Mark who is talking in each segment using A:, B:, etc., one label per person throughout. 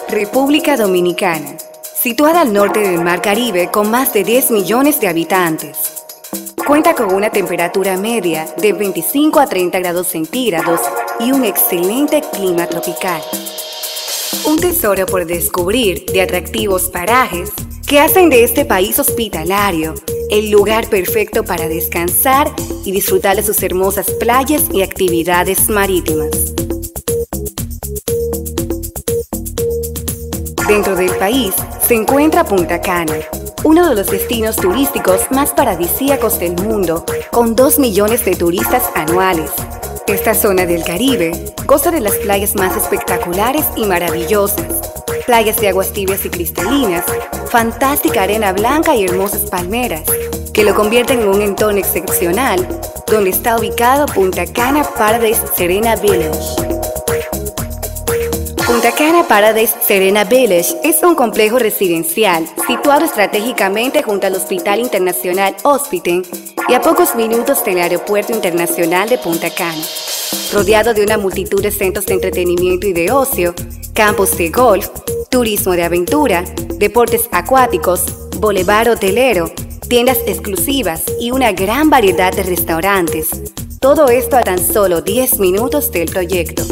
A: República Dominicana, situada al norte del Mar Caribe con más de 10 millones de habitantes. Cuenta con una temperatura media de 25 a 30 grados centígrados y un excelente clima tropical. Un tesoro por descubrir de atractivos parajes que hacen de este país hospitalario el lugar perfecto para descansar y disfrutar de sus hermosas playas y actividades marítimas. Dentro del país se encuentra Punta Cana, uno de los destinos turísticos más paradisíacos del mundo, con 2 millones de turistas anuales. Esta zona del Caribe goza de las playas más espectaculares y maravillosas, playas de aguas tibias y cristalinas, fantástica arena blanca y hermosas palmeras, que lo convierten en un entorno excepcional, donde está ubicado Punta Cana Paradise Serena Village. Punta Cana Paradise Serena Village es un complejo residencial situado estratégicamente junto al Hospital Internacional Hospital y a pocos minutos del Aeropuerto Internacional de Punta Cana, rodeado de una multitud de centros de entretenimiento y de ocio, campos de golf, turismo de aventura, deportes acuáticos, boulevard hotelero, tiendas exclusivas y una gran variedad de restaurantes. Todo esto a tan solo 10 minutos del proyecto.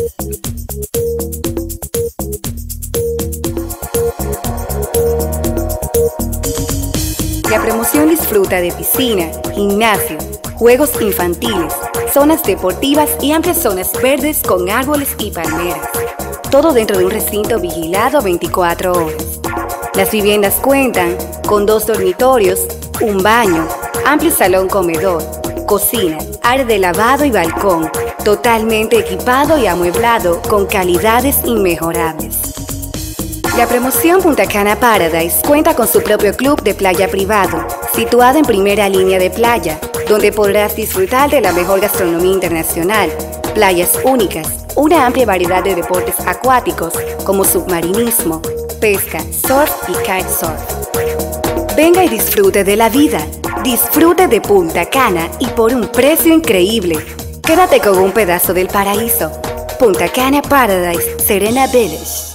A: La promoción disfruta de piscina, gimnasio, juegos infantiles, zonas deportivas y amplias zonas verdes con árboles y palmeras. Todo dentro de un recinto vigilado 24 horas. Las viviendas cuentan con 2 dormitorios, un baño, amplio salón comedor, cocina, área de lavado y balcón, totalmente equipado y amueblado con calidades inmejorables. La promoción Punta Cana Paradise cuenta con su propio club de playa privado, situado en primera línea de playa, donde podrás disfrutar de la mejor gastronomía internacional, playas únicas, una amplia variedad de deportes acuáticos como submarinismo, pesca, surf y kitesurf. Venga y disfrute de la vida, disfrute de Punta Cana y por un precio increíble. Quédate con un pedazo del paraíso. Punta Cana Paradise Serena Village.